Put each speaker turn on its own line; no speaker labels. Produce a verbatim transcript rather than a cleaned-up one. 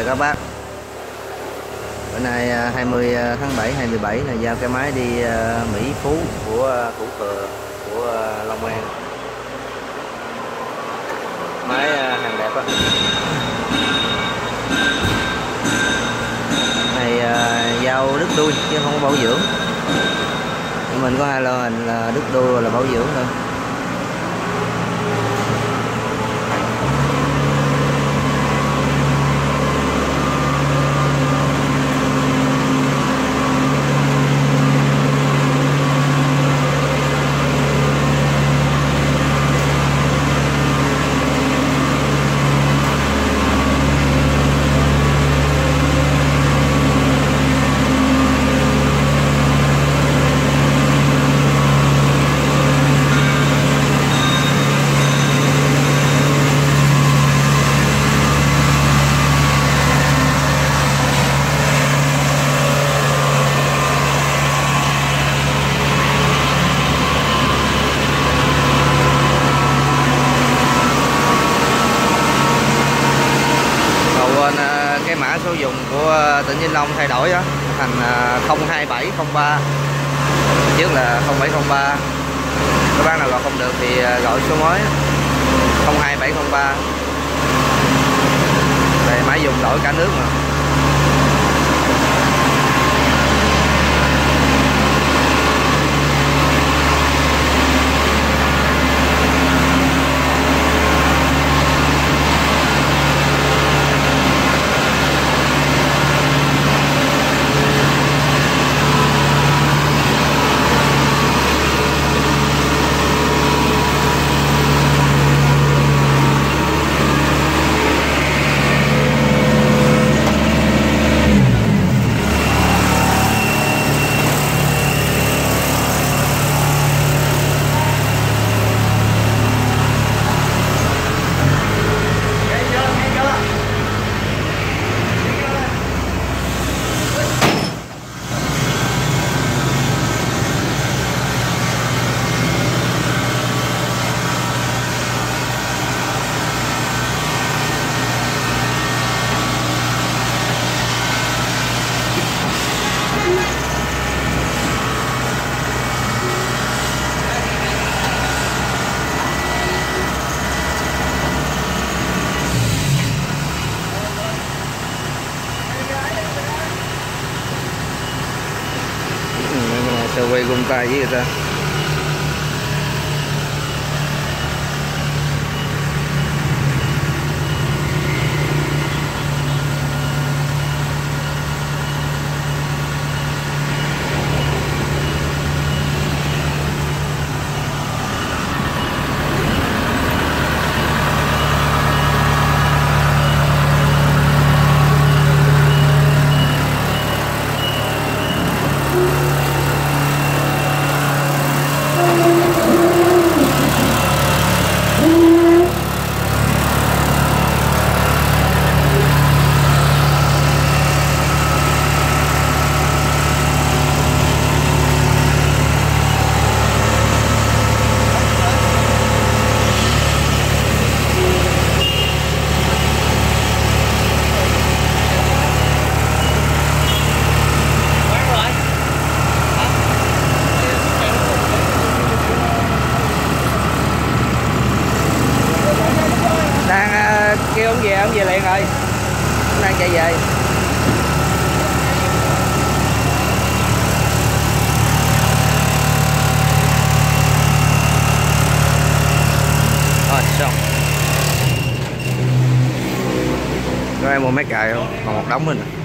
chào các bác. Bữa nay hai mươi tháng bảy hai mươi bảy là giao cái máy đi Mỹ Phú của Thủ Thừa của Long An. Máy hàng đẹp á. Này giao đứt đuôi chứ không có bảo dưỡng. Mình có hai loại hình là đứt đuôi là bảo dưỡng thôi. Cái mã số dùng của tỉnh Vĩnh Long thay đổi đó, thành không hai bảy không ba, trước là không bảy không ba. Các bác nào gọi không được thì gọi số mới không hai bảy không ba. Đây máy dùng đổi cả nước mà. Sao quay gung tay với người ta. Kêu ông về, ông về liền rồi, ông đang chạy về. Rồi xong. Có ai mua máy cài không? Còn một đống mình.